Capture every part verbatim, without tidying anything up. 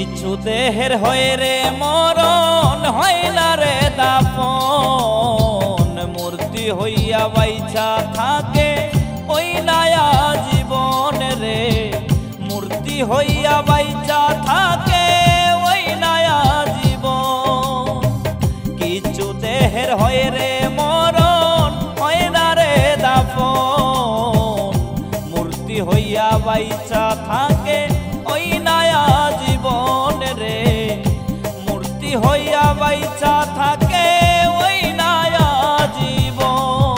কিছু দেহের হয় রে মরণ হয় না রে দাফন, মূর্তি হইয়া বাইচা থাকে ওই নায়া জীবন রে, মূর্তি হইয়া বাইচা থাকে ওই নায়া জীবন। কিছু দেহের হয় রে মরণ হয় না রে দাফন, মূর্তি হইয়া বাইচা থাকে ওই নায়া জীবন রে, মূর্তি হইয়া বাইচা থাকে ওই নায়া জীবন।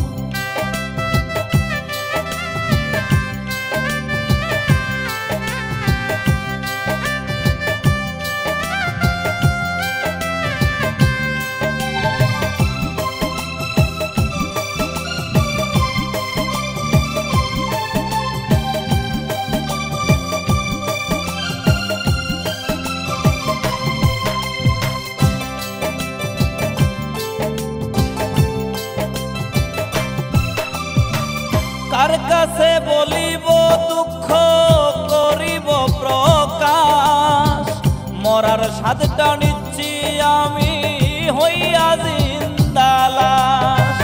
কার কাছে বলিব দুঃখ করিব প্রকাশ, মরার স্বাদটা নিচ্ছি আমি হইয়া জিন্দা লাশ।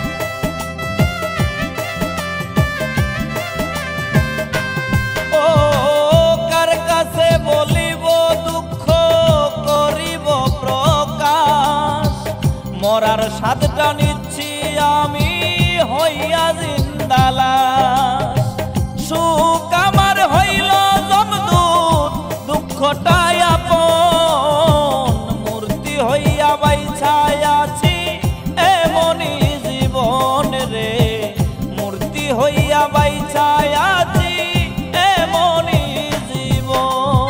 ও কার কাছে বলিব দুঃখ করিব প্রকাশ, মরার স্বাদটা নিচ্ছি আমি হইয়া জিন্দা লাশ। সুখ আমার হইল যমদূত দুঃখটাই আপন, মূর্তি হইয়া বাইছাই আছি এমনি জীবন রে, মূর্তি হইয়া বাইছাই আছি এমনি জীবন।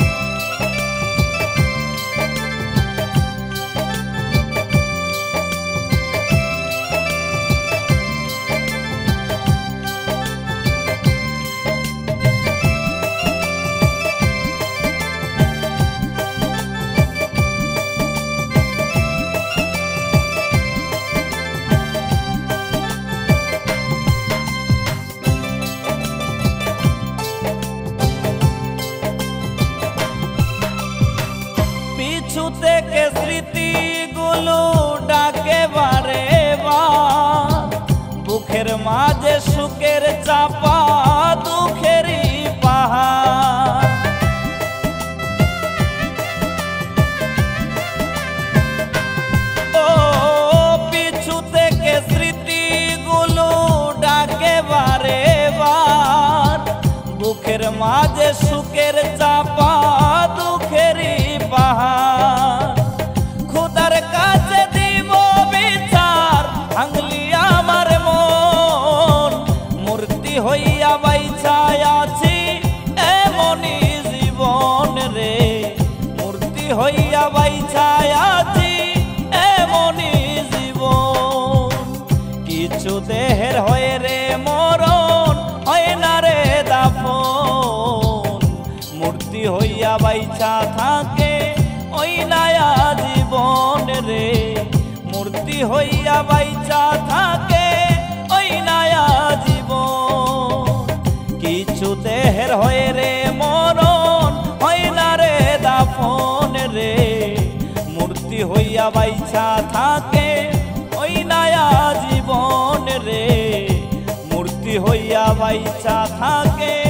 পিছু থেকে স্মৃতিগুলো ডাকে বারে বার, বুকের মাঝে সুখের চাপা দুঃখেরই পাহাড়। ও পিছু থেকে স্মৃতিগুলো ডাকে বারে বার, বুকের মাঝে সুখের চাপা দুঃখেরই পাহাড়। খুদার কাছে দিব বিচার ভাঙলি আমার মন, মূর্তি হইয়া বাইছাই আছি এমনি জীবন রে, মূর্তি হইয়া বাইছাই আছি এমনি জীবন। কিছু দেহের হয় রে মরণ হয় না রে দাফন, মূর্তি হইয়া বাইছা থাকে ওই নায়া জীবন রে, মূর্তি হইয়া বাইছা থাকে ওই নায়া জীবন। কিছু দেহের হয় রে মরণ হয় না রে দাফন রে, মূর্তি হইয়া বাইছা থাকে ওই নায়া জীবন রে, মূর্তি হইয়া বাইছা থাকে